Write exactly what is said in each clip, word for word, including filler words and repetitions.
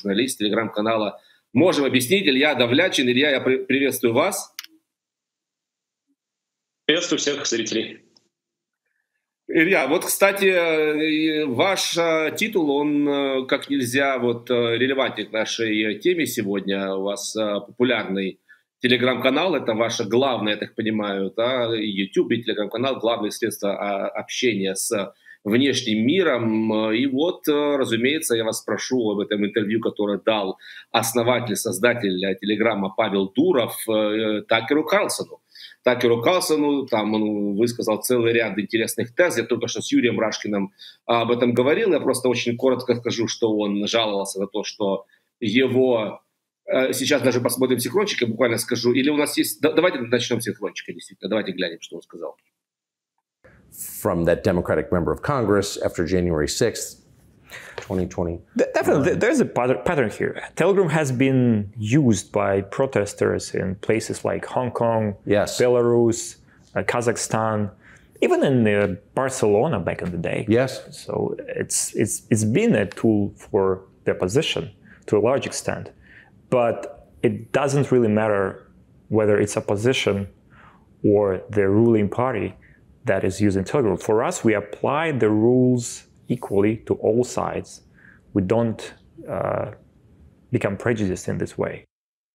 журналист телеграм-канала «Можем объяснить». Илья Давлячин. Илья, я приветствую вас. Приветствую всех зрителей. Илья, вот, кстати, ваш титул, он как нельзя вот релевантен к нашей теме сегодня. У вас популярный телеграм-канал, это ваше главное, я так понимаю, да, YouTube и телеграм-канал, главное средство общения с внешним миром. И вот, разумеется, я вас спрошу об этом интервью, которое дал основатель, создатель телеграма Павел Дуров Такеру Карлсону. Такеру Карлсону, там он высказал целый ряд интересных тез. Я только что с Юрием Рашкиным об этом говорил. Я просто очень коротко скажу, что он жаловался на то, что его... Сейчас даже посмотрим синхрончик, я буквально скажу. Или у нас есть... Давайте начнем с синхрончика, действительно. Давайте глянем, что он сказал. From that Democratic member of Congress after January sixth, twenty twenty. Definitely, there's a pattern here. Telegram has been used by protesters in places like Hong Kong, yes. Belarus, uh, Kazakhstan, even in uh, Barcelona back in the day. Yes. So it's it's it's been a tool for the opposition to a large extent, but it doesn't really matter whether it's opposition or the ruling party that is using Telegram. For us, we apply the rules equally to all sides. We don't uh, become prejudiced in this way.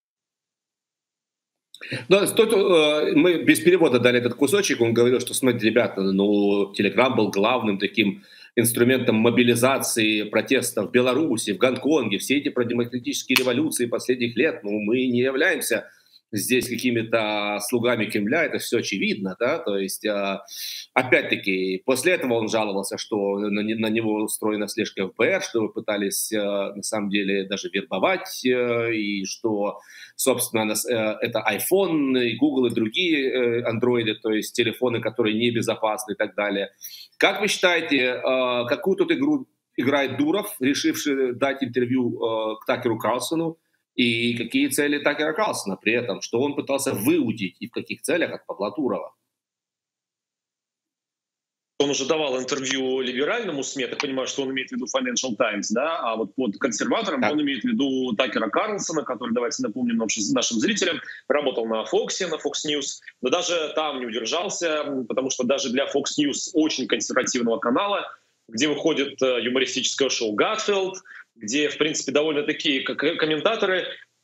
Да, тут, э, мы без перевода дали этот кусочек. Он говорил, что, смотрите, ребята, ну, Telegram был главным таким инструментом мобилизации протестов в Беларуси, в Гонконге. Все эти продемократические революции последних лет, ну, мы не являемся здесь какими-то слугами Кремля, это все очевидно, да, то есть, э, опять-таки, после этого он жаловался, что на, на него устроена слежка эф бэ эр, что вы пытались, э, на самом деле, даже вербовать, э, и что, собственно, э, это iPhone, и Google, и другие э, андроиды, то есть телефоны, которые небезопасны и так далее. Как вы считаете, э, какую тут игру играет Дуров, решивший дать интервью э, к Такеру Карлсону, и какие цели Такера Карлсона при этом, что он пытался выудить и в каких целях от Павла Дурова? Он уже давал интервью либеральному СМИ, я так понимаю, что он имеет в виду Financial Times, да, а вот под консерватором да. Он имеет в виду Такера Карлсона, который, давайте напомним нашим зрителям, работал на Fox, на Fox News, но даже там не удержался, потому что даже для Fox News, очень консервативного канала, где выходит юмористическое шоу «Гатфилд», где, в принципе, довольно такие комментаторы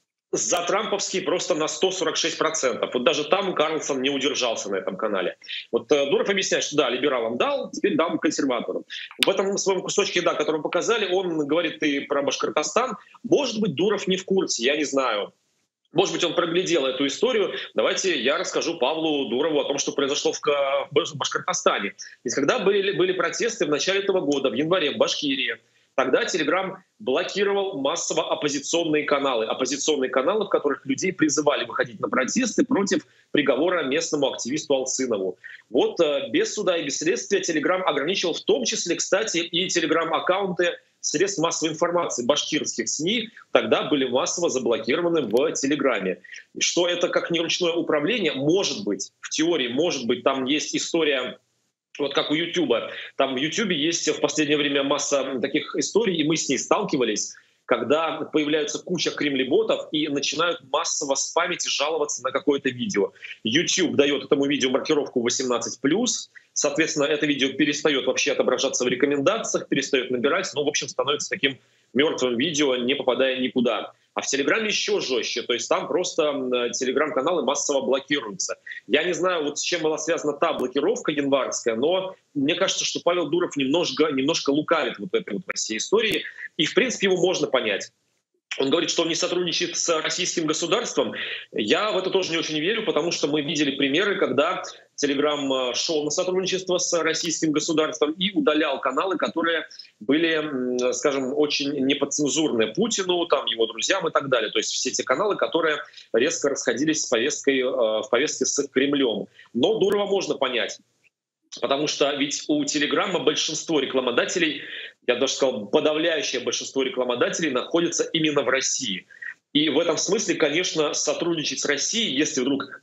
за трамповские просто на сто сорок шесть процентов. Вот даже там Карлсон не удержался на этом канале. Вот Дуров объясняет, что да, либералам дал, теперь дам консерваторам. В этом своем кусочке, да, который показали, он говорит и про Башкортостан. Может быть, Дуров не в курсе, я не знаю. Может быть, он проглядел эту историю. Давайте я расскажу Павлу Дурову о том, что произошло в Башкортостане. Ведь когда были, были протесты в начале этого года, в январе, в Башкирии, тогда Telegram блокировал массово оппозиционные каналы. Оппозиционные каналы, в которых людей призывали выходить на протесты против приговора местному активисту Алсынову. Вот без суда и без следствия Telegram ограничил в том числе, кстати, и Telegram-аккаунты средств массовой информации башкирских СМИ тогда были массово заблокированы в Телеграме. Что это как неручное управление? Может быть, в теории, может быть, там есть история... Вот как у Ютуба. Там в Ютубе есть в последнее время масса таких историй, и мы с ней сталкивались, когда появляются куча кремлеботов и начинают массово спамить и жаловаться на какое-то видео. YouTube дает этому видео маркировку восемнадцать плюс, соответственно, это видео перестает вообще отображаться в рекомендациях, перестает набирать, ну, в общем, становится таким мертвым видео, не попадая никуда. А в Телеграме еще жестче, то есть там просто телеграм-каналы массово блокируются. Я не знаю, вот с чем была связана та блокировка январская, но мне кажется, что Павел Дуров немножко, немножко лукавит вот этой вот всей истории, и в принципе его можно понять. Он говорит, что он не сотрудничает с российским государством. Я в это тоже не очень верю, потому что мы видели примеры, когда Telegram шел на сотрудничество с российским государством и удалял каналы, которые были, скажем, очень неподцензурны Путину, там, его друзьям и так далее. То есть все те каналы, которые резко расходились с повесткой, в повестке с Кремлем. Но Дурова можно понять. Потому что ведь у Телеграма большинство рекламодателей, я даже сказал, подавляющее большинство рекламодателей находится именно в России. И в этом смысле, конечно, сотрудничать с Россией, если вдруг Telegram заблокируют в этой стране, а сейчас на самом деле не две тысячи двадцать второй год, а две тысячи двадцать третий,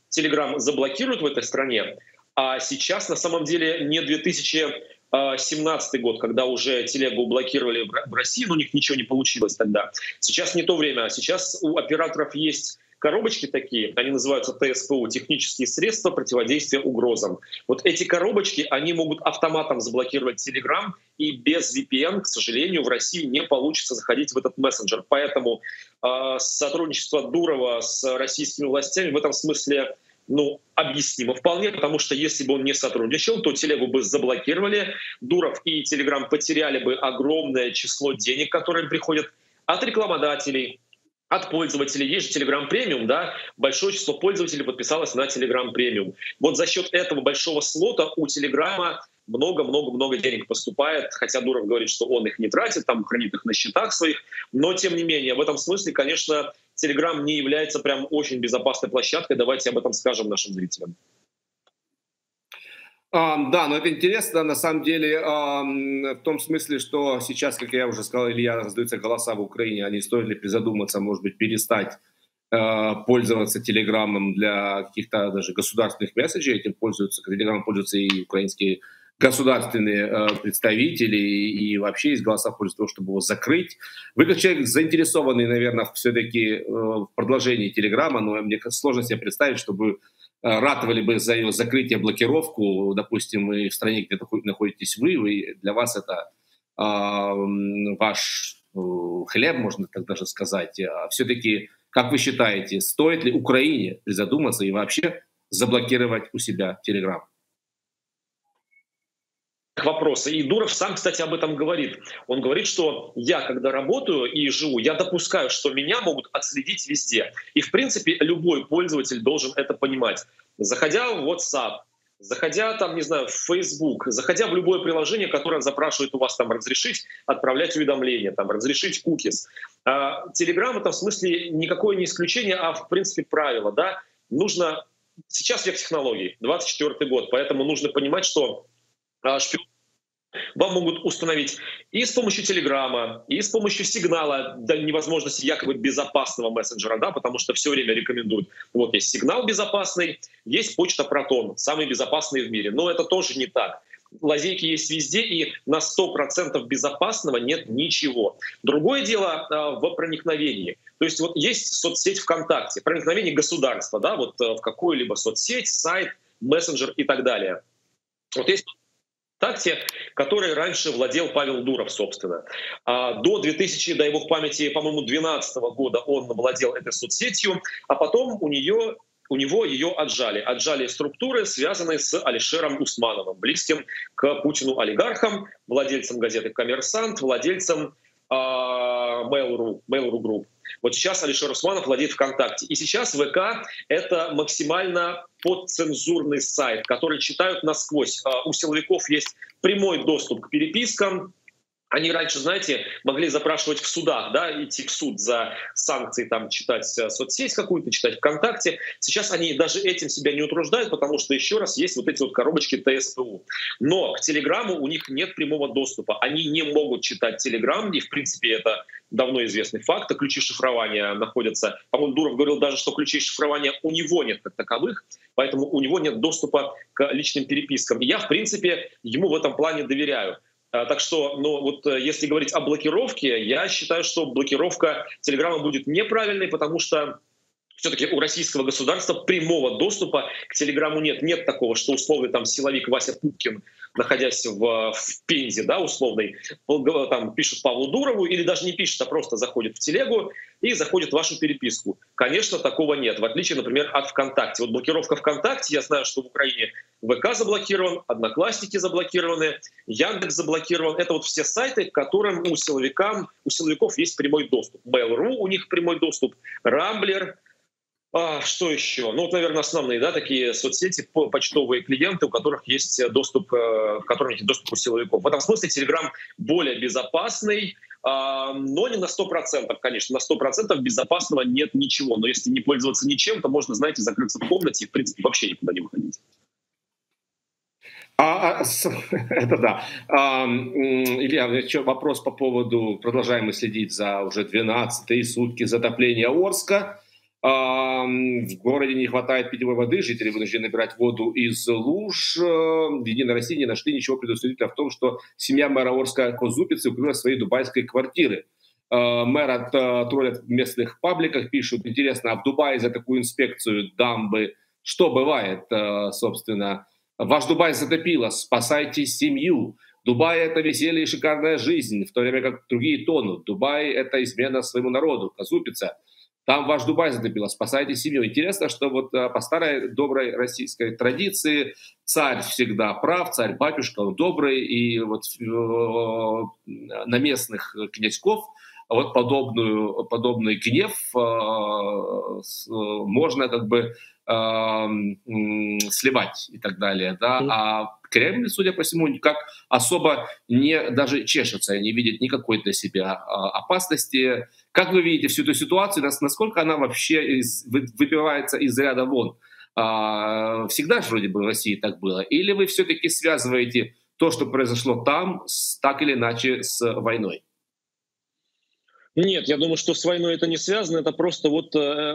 семнадцатый год, когда уже телегу блокировали в России, но у них ничего не получилось тогда. Сейчас не то время. Сейчас у операторов есть коробочки такие, они называются тэ эс пэ у, технические средства противодействия угрозам. Вот эти коробочки, они могут автоматом заблокировать Telegram, и без ви пи эн, к сожалению, в России не получится заходить в этот мессенджер. Поэтому э, сотрудничество Дурова с российскими властями в этом смысле ну, объяснимо вполне, потому что если бы он не сотрудничал, то телегу бы заблокировали, Дуров и Telegram потеряли бы огромное число денег, которые приходят от рекламодателей, от пользователей. Есть же Telegram Premium, да, большое число пользователей подписалось на Telegram Premium. Вот за счет этого большого слота у Telegram много-много-много денег поступает, хотя Дуров говорит, что он их не тратит, там хранит их на счетах своих, но тем не менее, в этом смысле, конечно, Telegram не является прям очень безопасной площадкой, давайте об этом скажем нашим зрителям. Um, да, но это интересно, на самом деле, um, в том смысле, что сейчас, как я уже сказал, Илья, раздаются голоса в Украине, а не стоит ли призадуматься, может быть, перестать uh, пользоваться Телеграмом для каких-то даже государственных месседжей, этим пользуются, Телеграмом пользуются и украинские государственные uh, представители, и, и вообще есть голоса в пользу того, чтобы его закрыть. Вы как человек заинтересованный, наверное, все-таки uh, в продолжении Телеграма, но мне сложно себе представить, чтобы ратовали бы за ее закрытие, блокировку, допустим, и в стране, где находитесь вы, вы для вас это э, ваш э, хлеб, можно так даже сказать. А все-таки, как вы считаете, стоит ли Украине призадуматься и вообще заблокировать у себя Telegram? Вопросы. И Дуров сам, кстати, об этом говорит. Он говорит, что я, когда работаю и живу, я допускаю, что меня могут отследить везде. И, в принципе, любой пользователь должен это понимать. Заходя в WhatsApp, заходя там, не знаю, в Facebook, заходя в любое приложение, которое запрашивает у вас там разрешить отправлять уведомления, там, разрешить cookies. А Telegram в этом смысле никакое не исключение, а, в принципе, правило. Да? Нужно... Сейчас век технологий, двадцать четвёртый год, поэтому нужно понимать, что шпион вам могут установить и с помощью Телеграма, и с помощью сигнала до невозможности якобы безопасного мессенджера, да, потому что все время рекомендуют. Вот есть сигнал безопасный, есть почта Протон, самый безопасный в мире. Но это тоже не так. Лазейки есть везде, и на сто процентов безопасного нет ничего. Другое дело а, в проникновении. То есть вот есть соцсеть ВКонтакте, проникновение государства, да, вот в какую-либо соцсеть, сайт, мессенджер и так далее. Вот есть ВКонтакте, который раньше владел Павел Дуров, собственно. А до две тысячи, дай бог памяти, по-моему, двенадцатого года он владел этой соцсетью, а потом у нее, у него ее отжали. Отжали структуры, связанные с Алишером Усмановым, близким к Путину олигархам, владельцем газеты «Коммерсант», владельцем э, Mail.ru, Mail.ru Group. Вот сейчас Алишер Усманов владеет ВКонтакте. И сейчас ВК — это максимально подцензурный сайт, который читают насквозь. У силовиков есть прямой доступ к перепискам. Они раньше, знаете, могли запрашивать в судах, да, идти в суд за санкции, там, читать соцсеть какую-то, читать ВКонтакте. Сейчас они даже этим себя не утруждают, потому что, еще раз, есть вот эти вот коробочки тэ эс пэ у. Но к Телеграму у них нет прямого доступа. Они не могут читать Телеграм, и, в принципе, это давно известный факт. Ключи шифрования находятся... По-моему, Дуров говорил даже, что ключей шифрования у него нет как таковых, поэтому у него нет доступа к личным перепискам. И я, в принципе, ему в этом плане доверяю. Так что, ну вот если говорить о блокировке, я считаю, что блокировка Телеграма будет неправильной, потому что все-таки у российского государства прямого доступа к Телеграму нет. Нет такого, что условный там силовик Вася Пупкин, находясь в, в Пензе, да, условный, там пишет Павлу Дурову или даже не пишет, а просто заходит в телегу и заходит в вашу переписку. Конечно, такого нет, в отличие, например, от ВКонтакте. Вот блокировка ВКонтакте, я знаю, что в Украине ВК заблокирован, Одноклассники заблокированы, Яндекс заблокирован. Это вот все сайты, к которым у, силовикам, у силовиков есть прямой доступ. Mail.ru у них прямой доступ, Рамблер. А, что еще? Ну, вот, наверное, основные, да, такие соцсети, почтовые клиенты, у которых есть доступ, к которым есть доступ у силовиков. В этом смысле Telegram более безопасный, но не на сто процентов, конечно. На сто процентов безопасного нет ничего. Но если не пользоваться ничем, то можно, знаете, закрыться в комнате и, в принципе, вообще никуда не выходить. А, а, это да. А, Илья, еще вопрос по поводу, продолжаем мы следить за уже двенадцатые сутки затопления Орска. В городе не хватает питьевой воды, жители вынуждены набирать воду из луж. В «Единой России» не нашли ничего предусмотрительного в том, что семья мэра Орска Козупицы укрылась в своей дубайской квартиры. Мэра троллят в местных пабликах, пишут: интересно, а в Дубае за такую инспекцию дамбы что бывает, собственно? Ваш Дубай затопило, спасайте семью. Дубай — это веселье и шикарная жизнь, в то время как другие тонут. Дубай — это измена своему народу, Козупица. Там ваш Дубай затопило, спасайте семью. Интересно, что вот по старой доброй российской традиции царь всегда прав, царь-батюшка, он добрый, и вот на местных князьков вот подобную, подобный гнев можно как бы сливать и так далее, да, а Кремль, судя по всему, никак особо не даже чешется, не видит никакой для себя опасности. Как вы видите всю эту ситуацию, насколько она вообще из, выбивается из ряда вон? Всегда же вроде бы в России так было? Или вы все-таки связываете то, что произошло там, с, так или иначе с войной? Нет, я думаю, что с войной это не связано, это просто вот...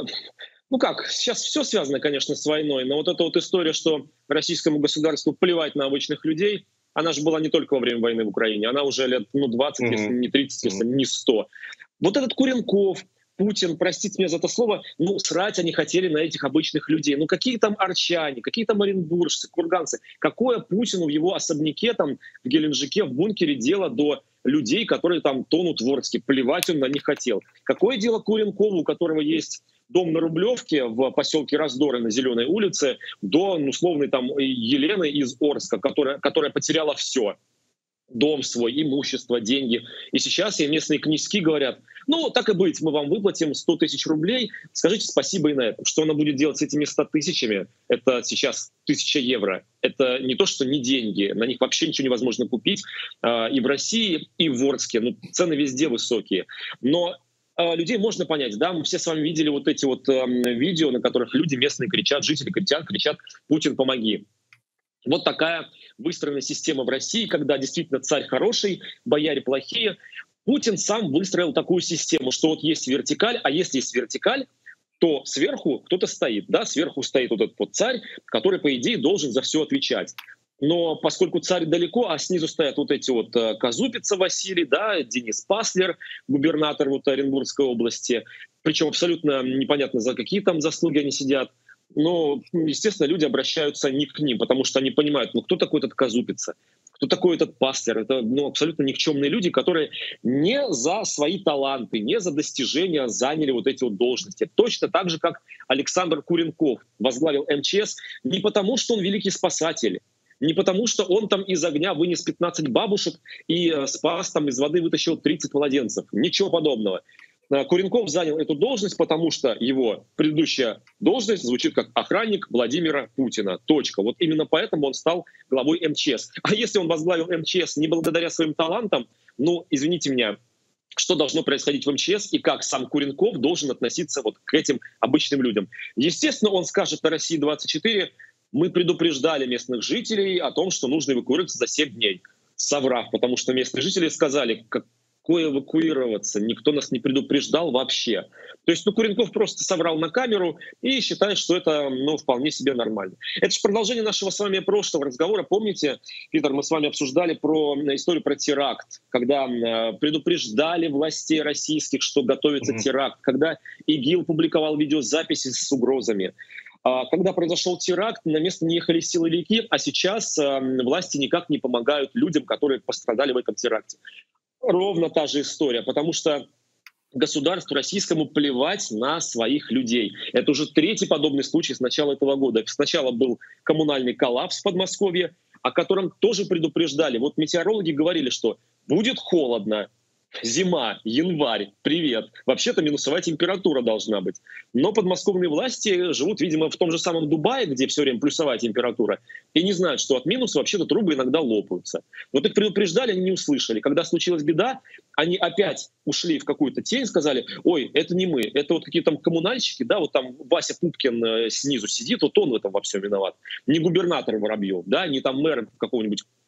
Ну как, сейчас все связано, конечно, с войной, но вот эта вот история, что российскому государству плевать на обычных людей, она же была не только во время войны в Украине, она уже лет ну, двадцать, mm-hmm. если не тридцать, если не сто. Вот этот Куренков, Путин, простите меня за это слово, ну срать они хотели на этих обычных людей. Ну какие там арчане, какие там оренбуржцы, курганцы, какое Путину в его особняке там в Геленджике, в бункере дело до людей, которые там тонут в Орске, плевать он на них хотел. Какое дело Куренкову, у которого есть дом на Рублевке в поселке Раздоры на Зеленой улице, до ну, условной там Елены из Орска, которая, которая потеряла все. Дом свой, имущество, деньги. И сейчас ей местные князьки говорят: ну, так и быть, мы вам выплатим сто тысяч рублей, скажите спасибо и на этом. Что она будет делать с этими ста тысячами? Это сейчас тысяча евро. Это не то, что не деньги, на них вообще ничего невозможно купить. И в России, и в Орске. Ну, цены везде высокие. Но людей можно понять, да, мы все с вами видели вот эти вот э, видео, на которых люди местные кричат, жители кричат, кричат: «Путин, помоги». Вот такая выстроена система в России, когда действительно царь хороший, бояре плохие. Путин сам выстроил такую систему, что вот есть вертикаль, а если есть вертикаль, то сверху кто-то стоит, да, сверху стоит вот этот вот царь, который, по идее, должен за все отвечать. Но поскольку царь далеко, а снизу стоят вот эти вот Козупица Василий, да, Денис Паслер, губернатор вот Оренбургской области, причем абсолютно непонятно, за какие там заслуги они сидят. Но, естественно, люди обращаются не к ним, потому что они понимают, ну кто такой этот Козупица, кто такой этот Паслер. Это ну, абсолютно никчемные люди, которые не за свои таланты, не за достижения заняли вот эти вот должности. Точно так же, как Александр Куренков возглавил эм че эс не потому, что он великий спасатель, не потому, что он там из огня вынес пятнадцать бабушек и э, спас, там из воды вытащил тридцать младенцев. Ничего подобного. Куренков занял эту должность, потому что его предыдущая должность звучит как охранник Владимира Путина. Точка. Вот именно поэтому он стал главой эм че эс. А если он возглавил эм че эс не благодаря своим талантам, ну, извините меня, что должно происходить в эм че эс и как сам Куренков должен относиться вот к этим обычным людям? Естественно, он скажет на России двадцать четыре: мы предупреждали местных жителей о том, что нужно эвакуироваться за семь дней. Соврав, потому что местные жители сказали: какое эвакуироваться, никто нас не предупреждал вообще. То есть ну, Куренков просто соврал на камеру и считает, что это ну, вполне себе нормально. Это же продолжение нашего с вами прошлого разговора. Помните, Питер, мы с вами обсуждали про историю про теракт, когда э, предупреждали властей российских, что готовится mm-hmm. теракт, когда ИГИЛ публиковал видеозаписи с угрозами. Когда произошел теракт, на место не ехали силовики, а сейчас э, власти никак не помогают людям, которые пострадали в этом теракте. Ровно та же история, потому что государству российскому плевать на своих людей. Это уже третий подобный случай с начала этого года. Сначала был коммунальный коллапс в Подмосковье, о котором тоже предупреждали. Вот метеорологи говорили, что будет холодно, зима, январь, привет. Вообще-то минусовая температура должна быть. Но подмосковные власти живут, видимо, в том же самом Дубае, где все время плюсовая температура, и не знают, что от минуса вообще-то трубы иногда лопаются. Вот их предупреждали, они не услышали. Когда случилась беда, они опять ушли в какую-то тень, сказали: ой, это не мы, это вот какие-то там коммунальщики, да, вот там Вася Пупкин снизу сидит, вот он в этом во всем виноват. Не губернатор Воробьев, да, не там мэр какого-нибудь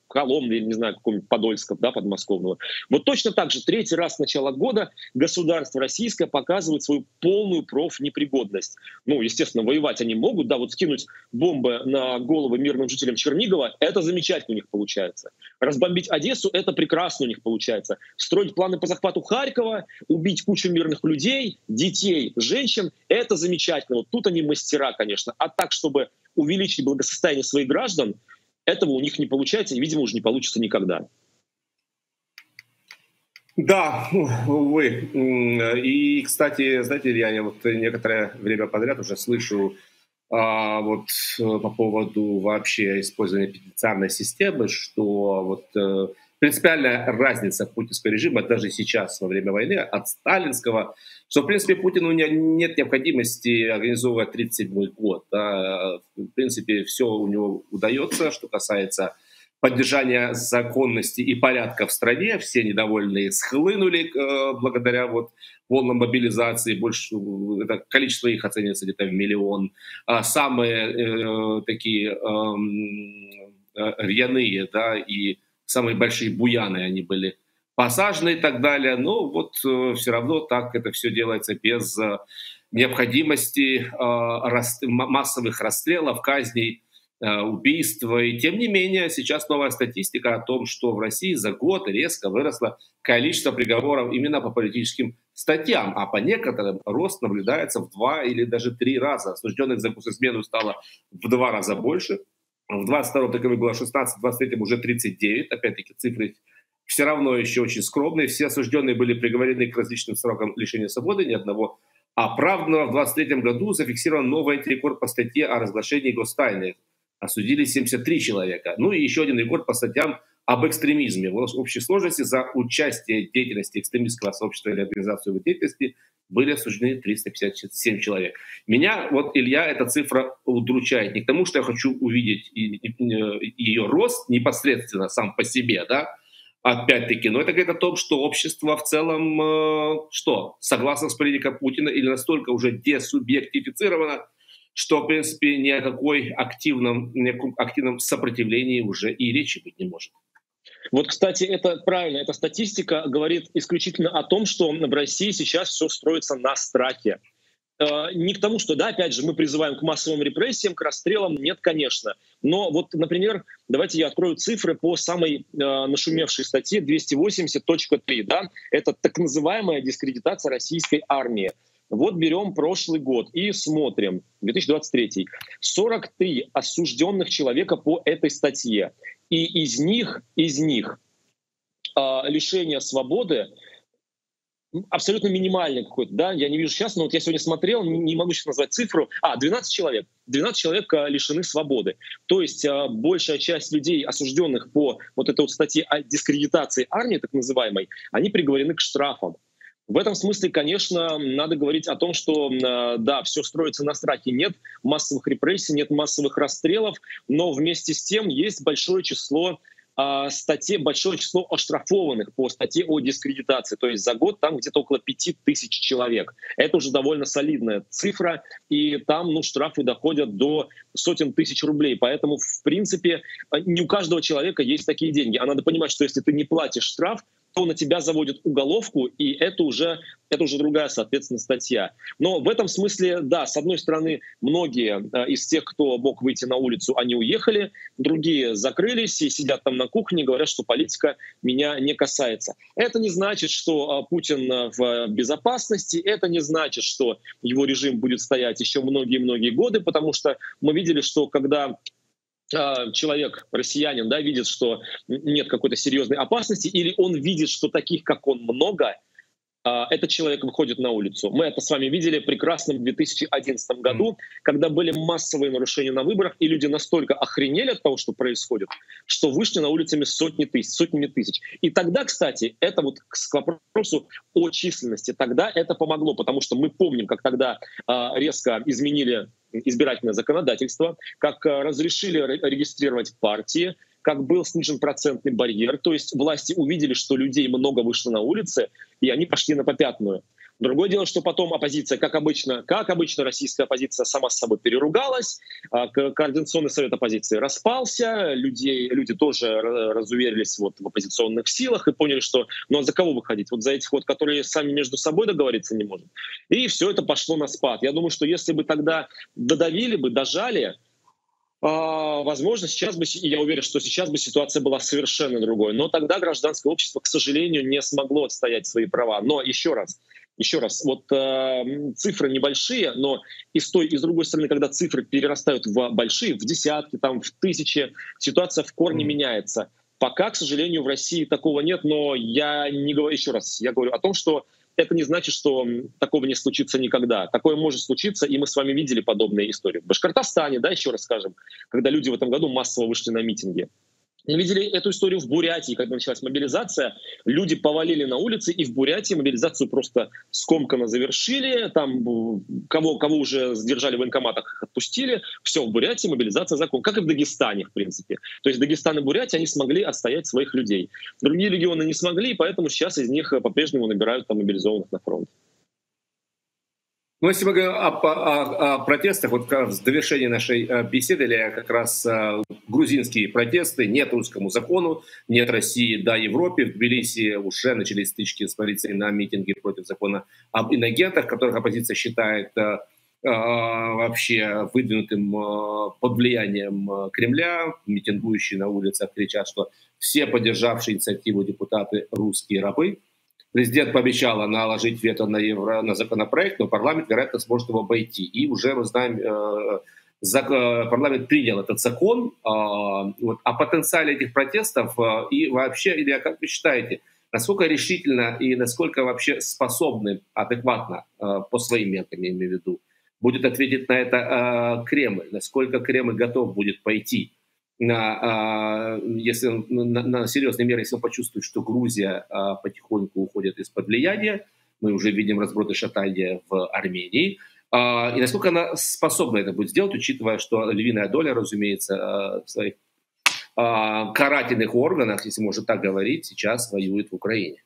Коломны, или, не знаю, какого-нибудь Подольска, да, подмосковного. Вот точно так же третий раз с начала года государство российское показывает свою полную профнепригодность. Ну, естественно, воевать они могут, да, вот скинуть бомбы на головы мирным жителям Чернигова, это замечательно у них получается. Разбомбить Одессу, это прекрасно у них получается. Строить планы по захвату Харькова, убить кучу мирных людей, детей, женщин, это замечательно. Вот тут они мастера, конечно. А так, чтобы увеличить благосостояние своих граждан, этого у них не получается и, видимо, уже не получится никогда. Да, увы. И, кстати, знаете, я вот некоторое время подряд уже слышу а, вот по поводу вообще использования пенитенциарной системы, что вот принципиальная разница путинского режима даже сейчас, во время войны, от сталинского, что, в принципе, Путину нет необходимости организовывать тридцать седьмой год. Да. В принципе, все у него удается, что касается поддержания законности и порядка в стране. Все недовольные схлынули э, благодаря вот волнам мобилизации. Больше, это количество их оценивается где-то в миллион. А самые э, такие э, рьяные, да, и самые большие буяны они были посажены и так далее. Но вот э, все равно так это все делается без э, необходимости э, рас, массовых расстрелов, казней, э, убийств. И тем не менее, сейчас новая статистика о том, что в России за год резко выросло количество приговоров именно по политическим статьям, а по некоторым рост наблюдается в два или даже три раза. Осужденных за госизмену стало в два раза больше. В двадцать втором таковых было шестнадцать, в двадцать третьем уже тридцать девять. Опять-таки цифры все равно еще очень скромные. Все осужденные были приговорены к различным срокам лишения свободы, ни одного оправданного. В двадцать третьем году зафиксирован новый антирекорд по статье о разглашении гостайны. Осудили семьдесят три человека. Ну и еще один рекорд по статьям об экстремизме. В общей сложности за участие в деятельности экстремистского сообщества или организации его деятельности были осуждены триста пятьдесят семь человек. Меня, вот, Илья, эта цифра удручает. Не к тому, что я хочу увидеть ее рост непосредственно сам по себе, да, опять-таки, но это говорит о том, что общество в целом, э, что, согласно с политикой Путина или настолько уже десубъектифицировано, что, в принципе, ни о какой активном, ни о каком активном сопротивлении уже и речи быть не может. Вот, кстати, это правильно, эта статистика говорит исключительно о том, что в России сейчас все строится на страхе. Э, не к тому, что, да, опять же, мы призываем к массовым репрессиям, к расстрелам, нет, конечно. Но вот, например, давайте я открою цифры по самой э, нашумевшей статье двести восемьдесят точка три, да, это так называемая дискредитация российской армии. Вот берем прошлый год и смотрим, две тысячи двадцать третий. сорок три осужденных человека по этой статье. И из них, из них э, лишение свободы абсолютно минимальный какой-то, да, я не вижу сейчас, но вот я сегодня смотрел, не, не могу сейчас назвать цифру, а, двенадцать человек, двенадцать человек э, лишены свободы. То есть э, большая часть людей, осужденных по вот этой вот статье о дискредитации армии, так называемой, они приговорены к штрафам. В этом смысле, конечно, надо говорить о том, что, э, да, все строится на страхе, нет массовых репрессий, нет массовых расстрелов, но вместе с тем есть большое число э, статей, большое число оштрафованных по статье о дискредитации. То есть за год там где-то около пяти тысяч человек. Это уже довольно солидная цифра, и там, ну, штрафы доходят до сотен тысяч рублей. Поэтому, в принципе, не у каждого человека есть такие деньги. А надо понимать, что если ты не платишь штраф, то на тебя заводят уголовку, и это уже, это уже другая, соответственно, статья. Но в этом смысле, да, с одной стороны, многие из тех, кто мог выйти на улицу, они уехали, другие закрылись и сидят там на кухне, говорят, что политика меня не касается. Это не значит, что Путин в безопасности, это не значит, что его режим будет стоять еще многие-многие годы, потому что мы видели, что когда человек, россиянин, да, видит, что нет какой-то серьезной опасности, или он видит, что таких, как он, много, этот человек выходит на улицу. Мы это с вами видели прекрасно в две тысячи одиннадцатом году, когда были массовые нарушения на выборах, и люди настолько охренели от того, что происходит, что вышли на улицами сотни тысяч, сотнями тысяч. И тогда, кстати, это вот к вопросу о численности, тогда это помогло, потому что мы помним, как тогда резко изменили избирательное законодательство, как разрешили регистрировать партии, как был снижен процентный барьер. То есть власти увидели, что людей много вышло на улицы, и они пошли на попятную. Другое дело, что потом оппозиция, как обычно, как обычно российская оппозиция сама с собой переругалась, Координационный совет оппозиции распался, людей, люди тоже разуверились вот в оппозиционных силах и поняли, что ну а за кого выходить? Вот за этих вот, которые сами между собой договориться не могут. И все это пошло на спад. Я думаю, что если бы тогда додавили бы, дожали, возможно, сейчас бы, я уверен, что сейчас бы ситуация была совершенно другой. Но тогда гражданское общество, к сожалению, не смогло отстоять свои права. Но еще раз, Еще раз, вот э, цифры небольшие, но и с той, и с другой стороны, когда цифры перерастают в большие, в десятки, там, в тысячи, ситуация в корне mm. меняется. Пока, к сожалению, в России такого нет, но я не говорю, еще раз, я говорю о том, что это не значит, что такого не случится никогда. Такое может случиться, и мы с вами видели подобные истории. В Башкортостане, да, еще раз скажем, когда люди в этом году массово вышли на митинги. Мы видели эту историю в Бурятии, когда началась мобилизация. Люди повалили на улицы, и в Бурятии мобилизацию просто скомканно завершили. Там кого, кого уже задержали в военкоматах, их отпустили. Все, в Бурятии мобилизация закончена. Как и в Дагестане, в принципе. То есть Дагестан и Бурятия, они смогли отстоять своих людей. Другие регионы не смогли, поэтому сейчас из них по-прежнему набирают там мобилизованных на фронт. Ну, если мы говорим о, о, о протестах, вот в завершении нашей беседы, или как раз грузинские протесты, нет русскому закону, нет России, да Европе. В Тбилиси уже начались стычки с полицией на митинге против закона об инагентах, которых оппозиция считает э, вообще выдвинутым э, под влиянием Кремля. Митингующие на улицах кричат, что все поддержавшие инициативу депутаты русские рабы. Президент пообещала наложить вето на, евро, на законопроект, но парламент, вероятно, сможет его обойти. И уже мы знаем, э, зак, парламент принял этот закон. Э, вот, о потенциале этих протестов э, и вообще, Илья, как вы считаете, насколько решительно и насколько вообще способны, адекватно, э, по своим меркам, я имею в виду, будет ответить на это э, Кремль? Насколько Кремль готов будет пойти на, если на, на серьезные меры, если он почувствует, что Грузия потихоньку уходит из-под влияния, мы уже видим разброд и шатание в Армении, и насколько она способна это будет сделать, учитывая, что львиная доля, разумеется, в своих карательных органах, если можно так говорить, сейчас воюет в Украине.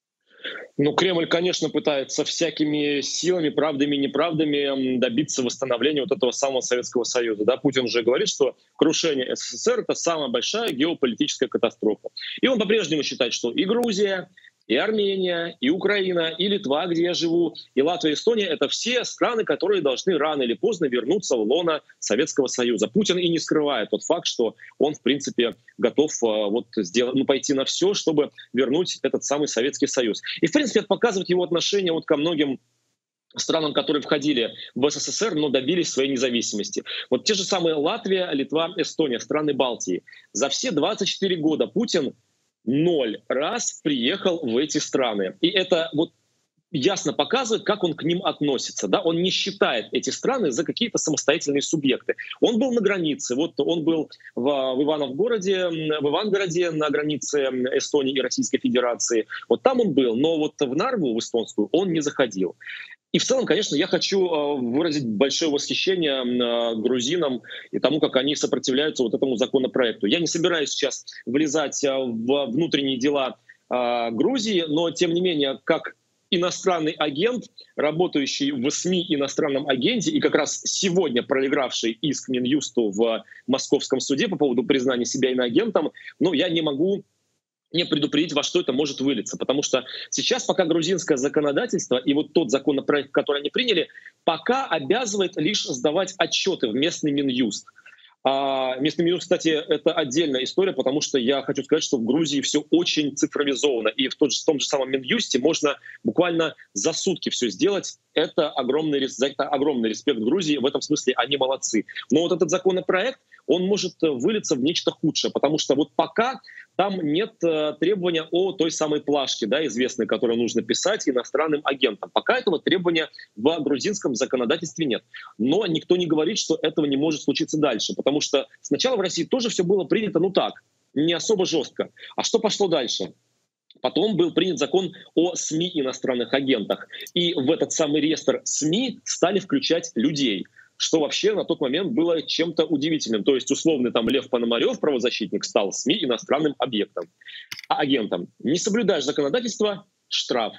Ну, Кремль, конечно, пытается всякими силами, правдами и неправдами добиться восстановления вот этого самого Советского Союза. Да, Путин уже говорит, что крушение СССР — это самая большая геополитическая катастрофа. И он по-прежнему считает, что и Грузия, и Армения, и Украина, и Литва, где я живу, и Латвия, и Эстония — это все страны, которые должны рано или поздно вернуться в лоно Советского Союза. Путин и не скрывает тот факт, что он, в принципе, готов вот, сделать, ну, пойти на все, чтобы вернуть этот самый Советский Союз. И, в принципе, это показывает его отношение вот ко многим странам, которые входили в СССР, но добились своей независимости. Вот те же самые Латвия, Литва, Эстония, страны Балтии. За все двадцать четыре года Путин ноль раз приехал в эти страны. И это вот ясно показывает, как он к ним относится. Да? Он не считает эти страны за какие-то самостоятельные субъекты. Он был на границе. Вот он был в, в Ивановгороде, в Ивангороде на границе Эстонии и Российской Федерации. Вот там он был. Но вот в Нарву, в эстонскую, он не заходил. И в целом, конечно, я хочу выразить большое восхищение грузинам и тому, как они сопротивляются вот этому законопроекту. Я не собираюсь сейчас влезать в внутренние дела Грузии, но тем не менее, как иностранный агент, работающий в СМИ иностранном агенте и как раз сегодня проигравший иск Минюсту в московском суде по поводу признания себя иноагентом, ну, я не могу не предупредить, во что это может вылиться. Потому что сейчас пока грузинское законодательство и вот тот законопроект, который они приняли, пока обязывает лишь сдавать отчеты в местный Минюст. А местный Минюст, кстати, это отдельная история, потому что я хочу сказать, что в Грузии все очень цифровизовано. И в, тот же, в том же самом Минюсте можно буквально за сутки все сделать. Это огромный, это огромный респект Грузии. В этом смысле они молодцы. Но вот этот законопроект, он может вылиться в нечто худшее, потому что вот пока там нет э, требования о той самой плашке, да, известной, которую нужно писать иностранным агентам. Пока этого требования в грузинском законодательстве нет. Но никто не говорит, что этого не может случиться дальше, потому что сначала в России тоже все было принято, ну так, не особо жестко. А что пошло дальше? Потом был принят закон о СМИ иностранных агентах. И в этот самый реестр СМИ стали включать людей, что вообще на тот момент было чем-то удивительным. То есть условный там Лев Пономарев, правозащитник, стал СМИ иностранным объектом, а агентом. Не соблюдаешь законодательство — штраф.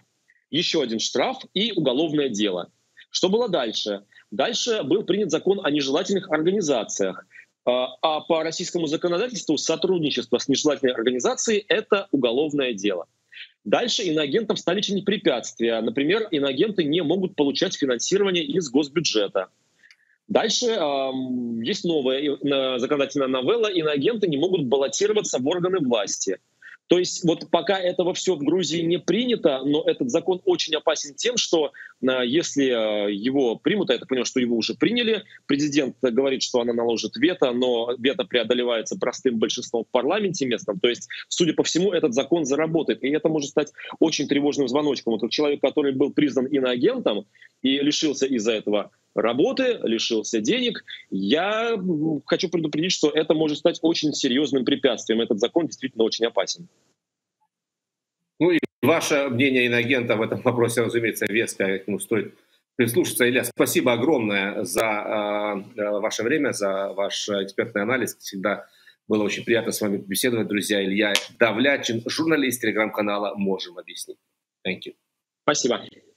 еще один штраф и уголовное дело. Что было дальше? Дальше был принят закон о нежелательных организациях. А по российскому законодательству сотрудничество с нежелательной организацией — это уголовное дело. Дальше иноагентам стали чинить препятствия. Например, иноагенты не могут получать финансирование из госбюджета. Дальше э, есть новая законодательная новелла: иноагенты не могут баллотироваться в органы власти. То есть вот пока этого все в Грузии не принято, но этот закон очень опасен тем, что э, если э, его примут, а я так понимаю, что его уже приняли, президент говорит, что она наложит вето, но вето преодолевается простым большинством в парламенте местном. То есть, судя по всему, этот закон заработает. И это может стать очень тревожным звоночком. Вот человек, который был признан иноагентом и лишился из-за этого работы, лишился денег, я хочу предупредить, что это может стать очень серьезным препятствием. Этот закон действительно очень опасен. Ну и ваше мнение иноагента в этом вопросе, разумеется, веское, к нему стоит прислушаться. Илья, спасибо огромное за э, ваше время, за ваш экспертный анализ. Всегда было очень приятно с вами беседовать, друзья. Илья Давлячин, журналист телеграм-канала «Можем объяснить». Thank you. Спасибо.